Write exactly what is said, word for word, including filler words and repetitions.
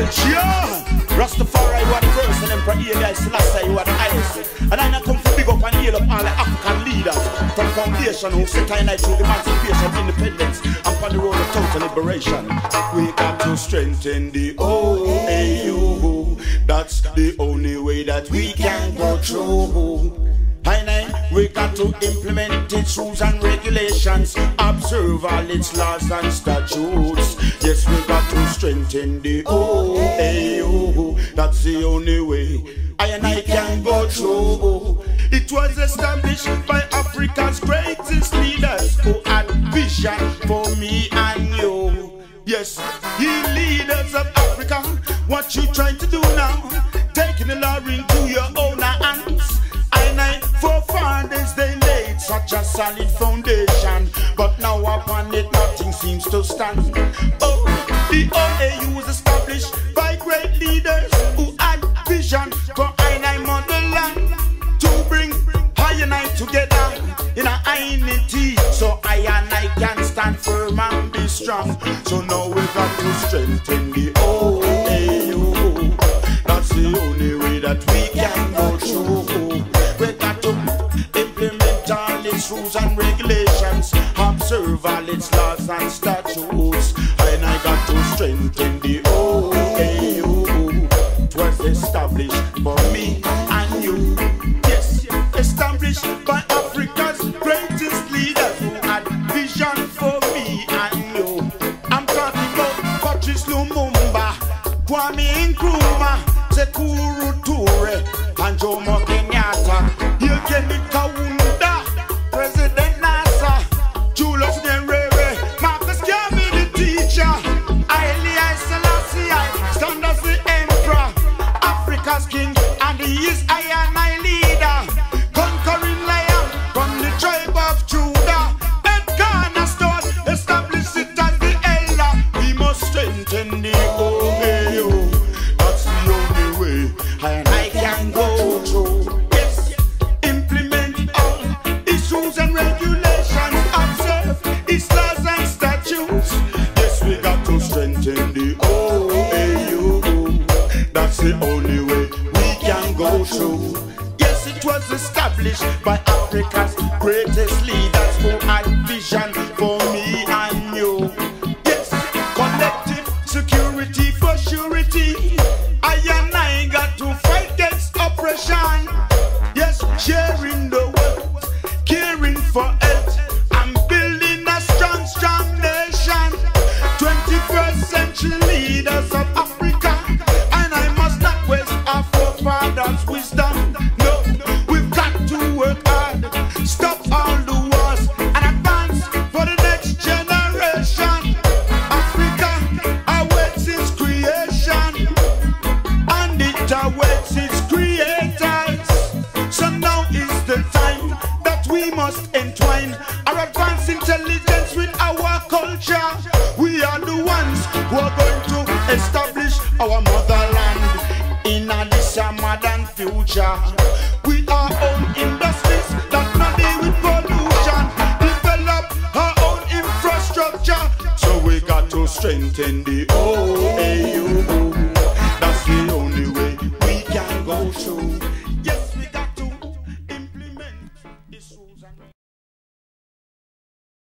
Yeah, Rastafari, you are the first, and Emperor Haile Selassie, you are the highest. And I come to big up and heal up all the African leaders from foundation who set I night to emancipation, independence, and on the road of total liberation. We got to strengthen the O A U. That's the only way that we can go through. We got to implement its rules and regulations, observe all its laws and statutes. Yes, we got to strengthen the O A U. That's the only way I and I can go through. It was established by Africa's greatest leaders who had vision for me and you. Yes, ye leaders of Africa, what you trying to do now? Taking the law into your own hands. And I, forefathers, they laid such a solid foundation, but now upon it nothing seems to stand. Oh, the O A U was established by great leaders who had vision for I and I motherland, to bring I and I together in a unity, so I and I can stand firm and be strong. So now we got to strengthen the O A U. That's the only way that we can go through. We got to implement all its rules and regulations, observe all its laws and statutes. And I got to strengthen the O A U. It was established for me and you. Yes, established by Africa's greatest leaders who had vision for me and you. I'm talking about Patrice Lumumba, Kwame Nkrumah, Sekuru Toure, and Jomo Kenyatta, Yekeni Kaunda, President Nasser, Julius Nyerere, Marcus Garvey the teacher, Haile Selassie, stand as the emperor, Africa's king, and he is I and I leader, conquering lion from the tribe of Judah. Edgar Stone established it as the elder. We must strengthen the O A U. That's the only way I and I can go through. Yes, implement all its rules and regulations, observe its laws and statutes. Yes, we got to strengthen the O A U. That's the only way we can go through. Yes, it was established by Africa's greatest leaders who had vision for me and you. Yes, collective security for surety. I and I got to fight against oppression. Yes, sharing the wealth, caring for health, and building a strong, strong nation. twenty-first century leaders of Africa, and I must not waste our forefathers' wisdom. No, we've got to work hard, stop all the wars, and advance for the next generation. Africa awaits its creation, and it awaits its creators. So now is the time that we must entwine our advanced intelligence with our culture. We are the ones who are going to establish our motherland in a this modern future. We are own industries that not deal with pollution, develop our own infrastructure. So we got to strengthen the O A